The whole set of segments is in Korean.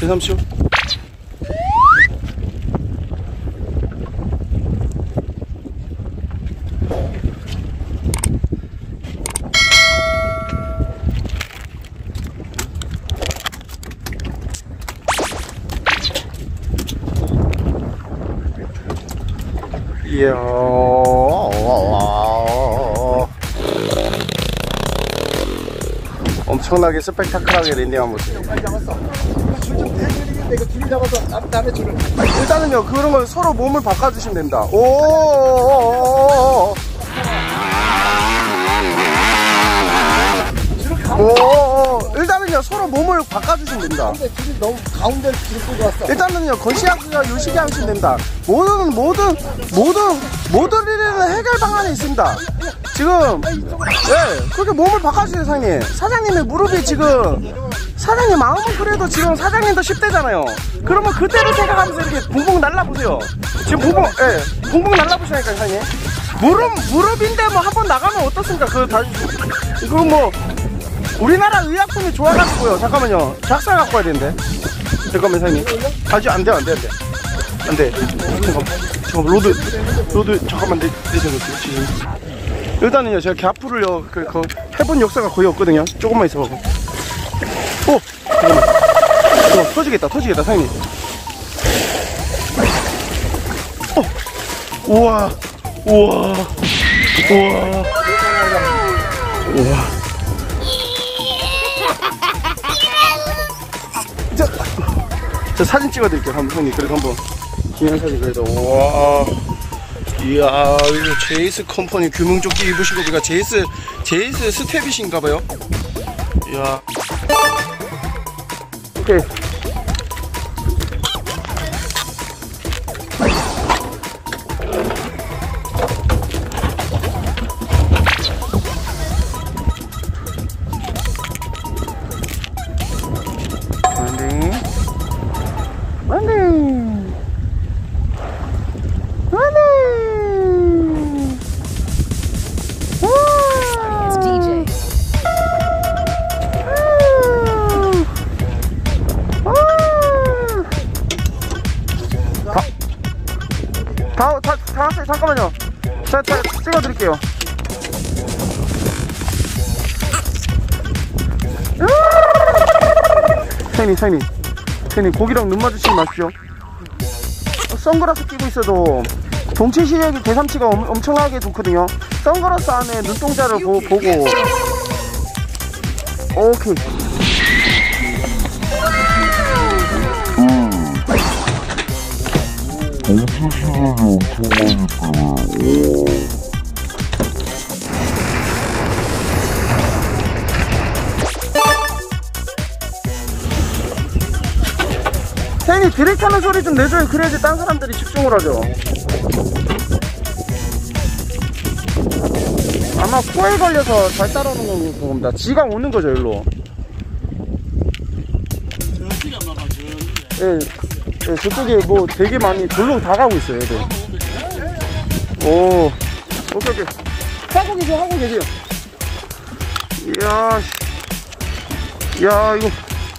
계산쇼. 이야, 엄청나게 스펙타클하게 랜딩한 모습. 이거 둘이 잡아서 남의 줄을. 일단은요, 그런 건 서로 몸을 바꿔주시면 됩니다. 오, 일단은요, 서로 몸을 바꿔주시면 됩니다. 근데 둘이 너무 가운데를 들고 왔어. 일단은요, 건시하기가 요시기 하시면 됩니다. 모든 일에는 해결 방안이 있습니다. 지금, 예, 그렇게 몸을 바꿔주세요, 사장님. 사장님의 무릎이 지금, 사장님 마음은 그래도 지금 사장님도 10대잖아요. 그러면 그때를 생각하면서 이렇게 붕붕 날라보세요. 지금 붕붕 날라보시니까, 사장님. 무릎인데 뭐 한번 나가면 어떻습니까? 이거 뭐, 우리나라 의약품이 좋아가지고요. 잠깐만요. 작살 갖고 와야 되는데. 잠깐만, 사장님. 아직 안 돼. 잠깐만, 로드, 잠깐만, 내려놓을게요, 지금. 일단은요, 제가 갸프를요, 해본 역사가 거의 없거든요. 조금만 있어봐봐. 오! 잠깐만. 터지겠다, 사장님. 우와. 저 사진 찍어드릴게요, 한번 형님. 그래도 한번 기념사진 그래도. 와, 이야, 이거 제이스 컴퍼니 규명조끼 입으시고 우리가 제이스 스텝이신가봐요. 이야. 오케이. 다 왔어요. 잠깐만요. 자, 찍어드릴게요. 사장님, 고기랑 눈 마주치지 마십시오. 선글라스 끼고 있어도 동체 시력이 대삼치가 엄청나게 좋거든요. 선글라스 안에 눈동자를 보고. 오케이. 동체 시력이 엄청나기 때문에. 사장님, 드랙 하는 소리 좀 내줘요. 그래야지 딴 사람들이 집중을 하죠. 아마 코에 걸려서 잘 따라오는 겁니다. 지가 오는 거죠, 일로. 예, 저쪽에 뭐 되게 많이 졸로 다 가고 있어요, 애들. 오, 오케이. 하고 계세요. 이야, 이거.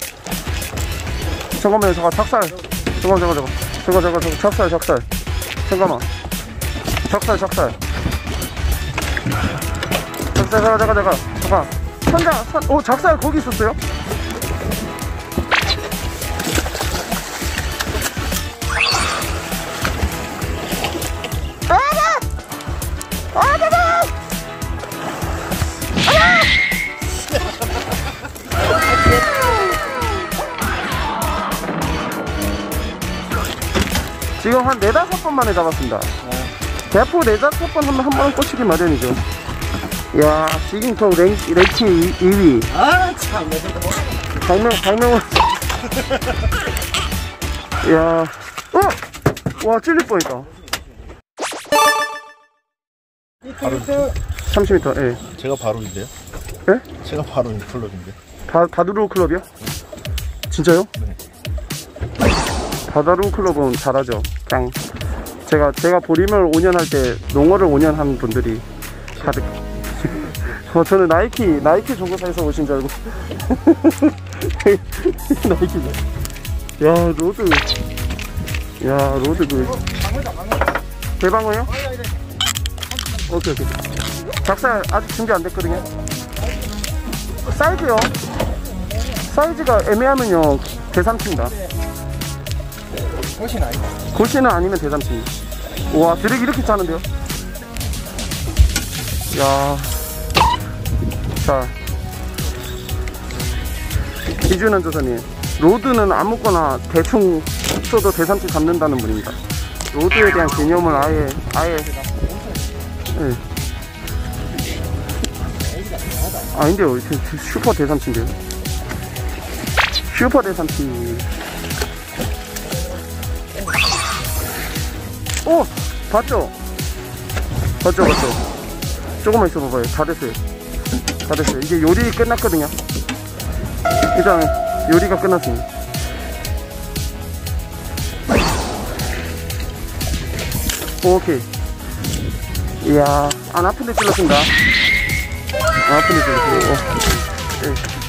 잠깐만요, 작살. 잠깐만. 작살. 잠깐만. 작살. 잠깐. 작살 거기 있었어요? 지금 한 4-5번 만에 잡았습니다. 대포 4-5번 하면 한 번은 꽂히기 마련이죠. 이야, 지금 저 랭킹 2위. 아, 참. 박명호. 이야. 와, 찔릴 뻔했다. 30m, 예. 제가 바로인데요? 예? 제가 바로 이 클럽인데. 바두루 클럽이요? 진짜요? 네. 바다루 클럽은 잘하죠. 그냥 제가 보리멸 5년 할 때 농어를 5년 한 분들이 가득. 저는 나이키 조교사에서 오신 줄 알고. 나이키죠. 야, 로드. 야, 로드 대방어요? 오케이. 작살 아직 준비 안 됐거든요. 사이즈요. 사이즈가 애매하면요, 대삼치입니다. 훨씬 아니다. 고시는 아니면 대삼치입니다. 우와, 드랙 이렇게 짜는데요? 야. 자. 이준환 조사님. 로드는 아무거나 대충 써도 대삼치 잡는다는 분입니다. 로드에 대한 개념을 아예. 네. 아닌데요. 슈퍼 대삼치인데요. 슈퍼 대삼치. 오! 봤죠? 조금만 있어 봐봐요. 다 됐어요. 이제 요리 끝났거든요. 일단 요리가 끝났습니다. 오케이. 이야, 안 아픈데 찔렀습니다. 안 아픈데 찔렀어요.